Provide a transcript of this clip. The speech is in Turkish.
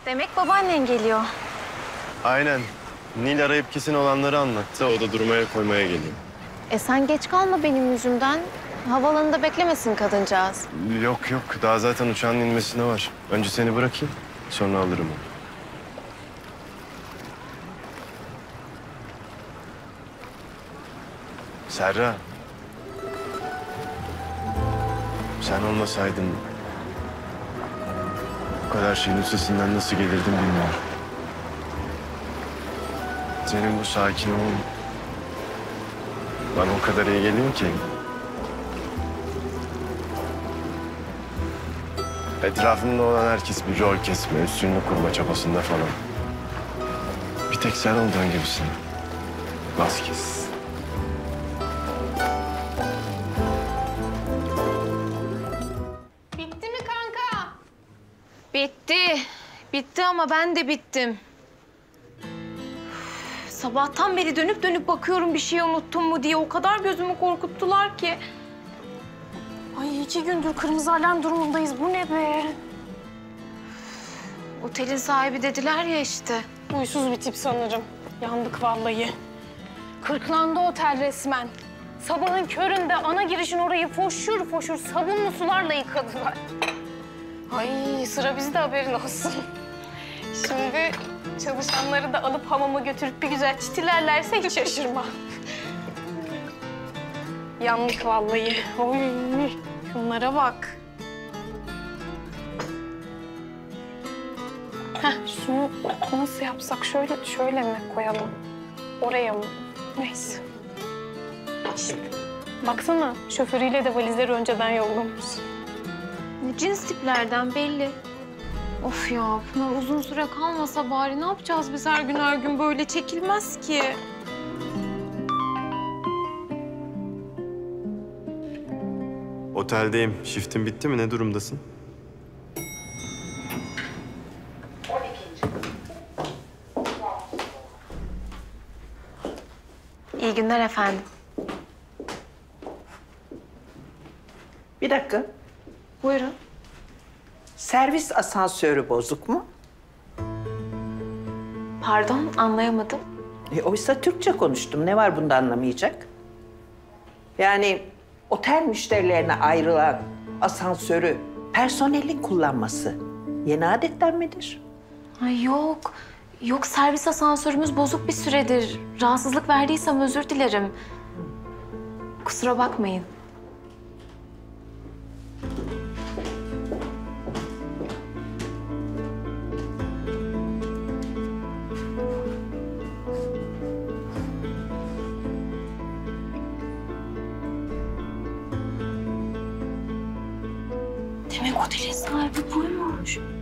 Demek babaannen geliyor. Aynen. Nil arayıp kesin olanları anlattı. O da durmaya koymaya geliyor. Sen geç kalma benim yüzümden. Havaalanında beklemesin kadıncağız. Yok yok. Daha zaten uçağın inmesine var. Önce seni bırakayım. Sonra alırım onu. Serra. Sen olmasaydın bu kadar şeyin üstesinden nasıl gelirdim bilmiyorum. Senin bu sakin olun bana o kadar iyi geliyor ki. Etrafımda olan herkes bir rol kesme, üstünlük kurma çabasında falan. Bir tek sen olduğun gibisin. Vazgeç. Bitti mi kanka? Bitti. Bitti ama ben de bittim. Sabahtan beri dönüp dönüp bakıyorum bir şey unuttum mu diye. O kadar gözümü korkuttular ki. Ay 2 gündür kırmızı alarm durumundayız. Bu ne be? Otelin sahibi dediler ya işte. Huysuz bir tip sanırım. Yandık vallahi. Kırklandı otel resmen. Sabahın köründe ana girişin orayı foşur foşur sabunlu sularla yıkadılar. Ay sıra bizde, haberin olsun. Şimdi çalışanları da alıp hamama götürüp bir güzel çitilerlerse hiç şaşırma. Yandık vallahi. Oy, şunlara bak. Şunu nasıl yapsak? Şöyle mi koyalım? Oraya mı? Neyse. İşte. Baksana, şoförüyle de valizleri önceden yollamış. Cins tiplerden belli. Of ya, Pınar uzun süre kalmasa bari. Ne yapacağız biz her gün böyle? Çekilmez ki. Oteldeyim. Shiftin bitti mi? Ne durumdasın? İyi günler efendim. Bir dakika. Buyurun. Servis asansörü bozuk mu? Pardon, anlayamadım. Oysa Türkçe konuştum. Ne var bunda anlamayacak? Yani otel müşterilerine ayrılan asansörü personelin kullanması yeni adetten midir? Ay yok. Yok, servis asansörümüz bozuk bir süredir. Rahatsızlık verdiysem özür dilerim. Kusura bakmayın. Demek otelin sahibi buymuş.